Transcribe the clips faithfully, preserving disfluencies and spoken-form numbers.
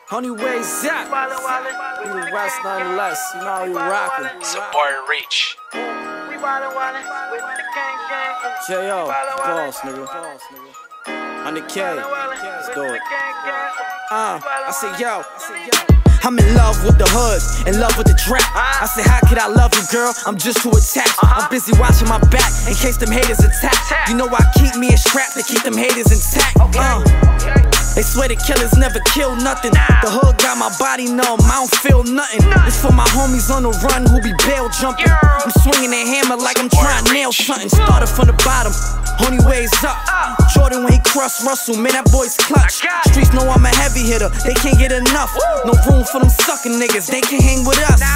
Honey ways up. You the West nonetheless. You know how you rockin'. Support Reach. J O, boss nigga. Boss nigga. Honey K. Let's do it. Uh, I say yo. I'm in love with the hood, in love with the trap. I say, how could I love you, girl? I'm just too attached. I'm busy watching my back in case them haters attack. You know I keep me a strap to keep them haters intact. Uh. They swear the killers never kill nothing. The hood got my body numb, I don't feel nothing. It's for my homies on the run who be bail jumping. I'm swinging a hammer like I'm trying to nail something. Started from the bottom, only ways up. Jordan when he crossed Russell, man that boy's clutch. Streets know I'm a heavy hitter, they can't get enough. No room for them sucking niggas, they can't hang with us.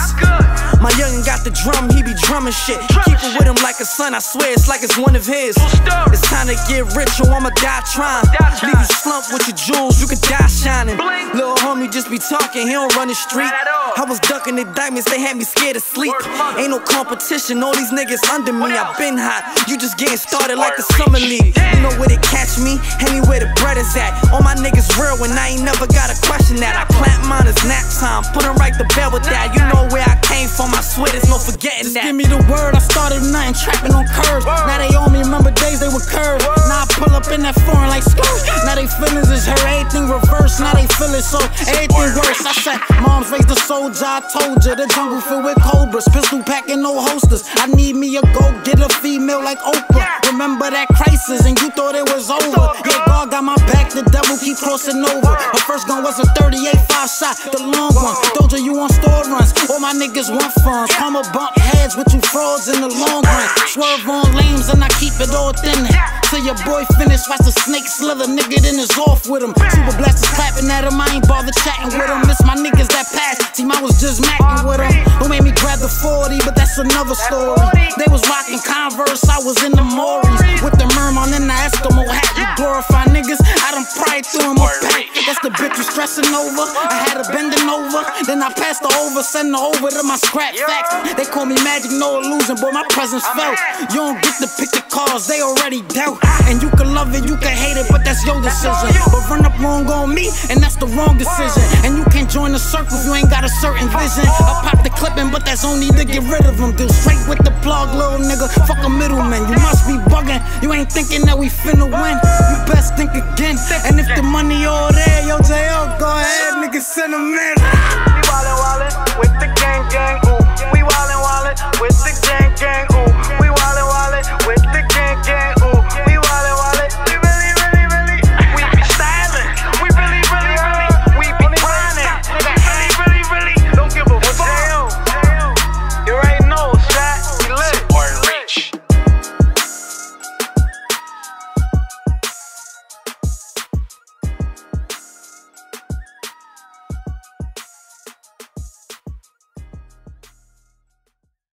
My youngin' got the drum, he be drumming shit. Keep it with him like a son, I swear it's like it's one of his. It's time to get rich or I'ma die trying. Leave you slump with your jewels, you could die shining. Little homie just be talking, he don't run the street. I was ducking the diamonds, they had me scared to sleep. Ain't no competition, all these niggas under me. I been hot, you just getting started like the summer league. You know where they catch me, anywhere the bread is at. All my niggas real and I ain't never gotta question that. I clamp mine, it's nap time, put him right to bed with that. You know where I came from, I swear there's no forgetting that. Just give me the word, I started nothing, trapping on curves. Now they on me, remember days they were curved. Now I pull up in that foreign like skirt. Now they feelings is hurt, everything reversed. Now they feel it so, everything worse. I said, moms raised a soldier, I told you. The jungle filled with cobras, pistol packing, no holsters. I need me a go, get a female like Oprah. Remember that crisis and you thought it was over. Yeah, God got my back, the devil keep crossing over. My first gun was a thirty-eight five shot, the long one. Told you you on store runs, all my niggas want funds. I'ma bump heads with you frauds in the long run. Swerve on lames and I keep it all thin. Till your boy finish, watch the snake slither, nigga then it's off with him. Super blasters clapping at him, I ain't bother chatting with him. It's my niggas that passed, team I was just macking with him. Who made me grab the forty, but that's another story. They was rocking Converse, I was in the Maury's. With the merman in the Eskimo hat, you glorify niggas, I done pried through him a pack. That's the bitch you stressing over, I had her bending over. Then I passed her over, send her over to my scrap facts. They call me magic, no illusion, boy my presence felt. You don't get to pick the cars, they already dealt. And you can love it, you can hate it, but that's your decision. But run up wrong on me, and that's the wrong decision. And you can't join the circle if you ain't got a certain vision. I pop the clipping, but that's only to get rid of them. Go straight with the plug, little nigga, fuck a middleman. You must be bugging, you ain't thinking that we finna win. You best think again, and if the money all there, yo J O, go ahead, nigga, send them in. We wildin' wildin' with the gang gang, ooh. We wildin' wildin' with the gang gang, ooh. We wildin' wildin' with the gang gang,